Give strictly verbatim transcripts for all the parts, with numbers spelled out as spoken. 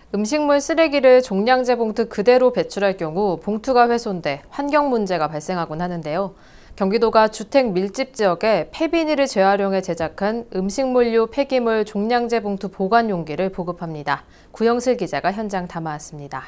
음식물 쓰레기를 종량제 봉투 그대로 배출할 경우 봉투가 훼손돼 환경 문제가 발생하곤 하는데요. 경기도가 주택 밀집 지역에 폐비닐을 재활용해 제작한 음식물류 폐기물 종량제 봉투 보관 용기를 보급합니다. 구영슬 기자가 현장 담아왔습니다.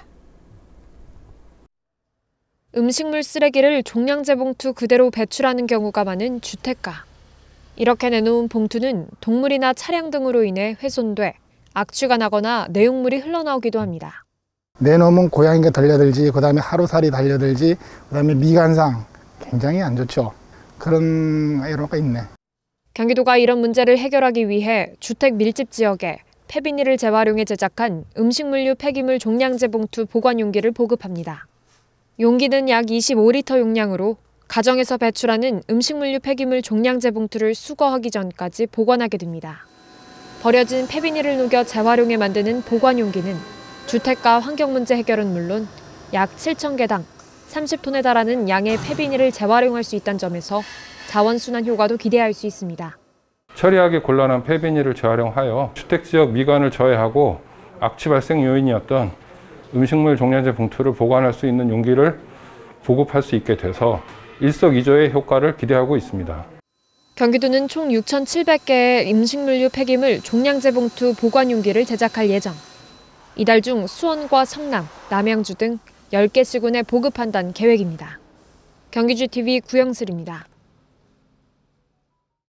음식물 쓰레기를 종량제 봉투 그대로 배출하는 경우가 많은 주택가. 이렇게 내놓은 봉투는 동물이나 차량 등으로 인해 훼손돼 악취가 나거나 내용물이 흘러나오기도 합니다. 내놓으면 고양이가 달려들지, 그다음에 하루살이 달려들지, 그다음에 미관상 굉장히 안 좋죠. 그런 애로가 있네. 경기도가 이런 문제를 해결하기 위해 주택 밀집 지역에 폐비닐을 재활용해 제작한 음식물류 폐기물 종량제 봉투 보관 용기를 보급합니다. 용기는 약 이십오 리터 용량으로 가정에서 배출하는 음식물류 폐기물 종량제 봉투를 수거하기 전까지 보관하게 됩니다. 버려진 폐비닐을 녹여 재활용해 만드는 보관 용기는 주택가 환경 문제 해결은 물론 약 칠천 개당 삼십 톤에 달하는 양의 폐비닐을 재활용할 수 있다는 점에서 자원순환 효과도 기대할 수 있습니다. 처리하기 곤란한 폐비닐을 재활용하여 주택지역 미관을 저해하고 악취 발생 요인이었던 음식물 종량제 봉투를 보관할 수 있는 용기를 보급할 수 있게 돼서 일석이조의 효과를 기대하고 있습니다. 경기도는 총 육천칠백 개의 음식물류 폐기물 종량제 봉투 보관 용기를 제작할 예정. 이달 중 수원과 성남, 남양주 등 열 개 시군에 보급한다는 계획입니다. 경기지티비 구영슬입니다.